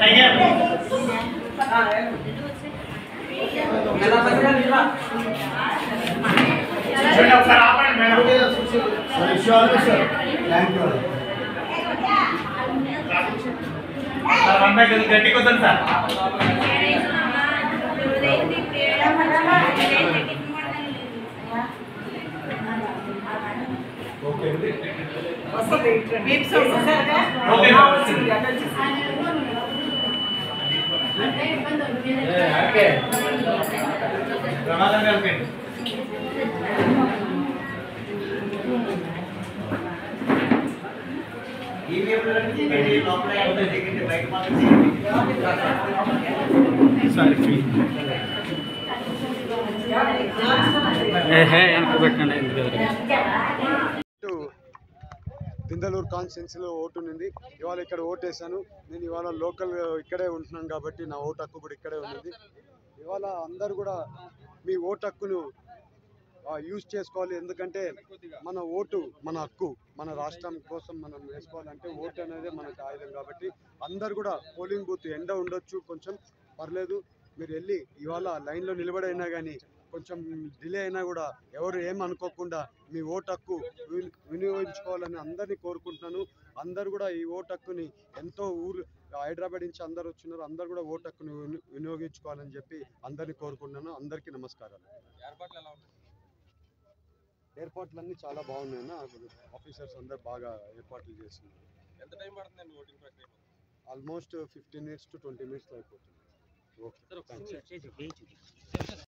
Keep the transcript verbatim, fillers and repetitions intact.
గట్టి కొద్దాం సార్. ప్రమాదం కలిపండి. దిందలూరు కాన్స్టిట్యున్సీలో ఓటు ఉంది. ఇవాళ ఇక్కడ ఓటు వేసాను. నేను ఇవాళ లోకల్ ఇక్కడే ఉంటున్నాను కాబట్టి నా ఓటు హక్కు కూడా ఇక్కడే ఉంది. ఇవాళ అందరు కూడా మీ ఓటు హక్కును యూజ్ చేసుకోవాలి. ఎందుకంటే మన ఓటు మన హక్కు, మన రాష్ట్రం కోసం మనం వేసుకోవాలంటే ఓటు అనేది మనకు ఆయుధం. కాబట్టి అందరు కూడా పోలింగ్ బూత్ ఎండ ఉండొచ్చు, కొంచెం పర్లేదు, మీరు వెళ్ళి ఇవాళ లైన్లో నిలబడైనా కానీ కొంచెం డిలే అయినా కూడా ఎవరు ఏమనుకోకుండా మీ ఓటు హక్కు వినియోగించుకోవాలని అందరినీ కోరుకుంటున్నాను. అందరు కూడా ఈ ఓటు హక్కుని ఎంతో ఊరు హైదరాబాద్ నుంచి అందరు వచ్చినారు, అందరు కూడా ఓటు హక్కుని వినియోగించుకోవాలని చెప్పి అందరినీ కోరుకుంటున్నాను. అందరికీ నమస్కారాలు. ఏర్పాట్లు అన్నీ చాలా బాగున్నాయి. ఆఫీసర్స్ అందరు బాగా ఏర్పాట్లు చేస్తున్నారు. ఎంత టైం పడుతుందండి ఓటింగ్ ప్రక్రియ? Almost fifteen minutes to twenty minutes అయిపోతుంది. Okay, thanks.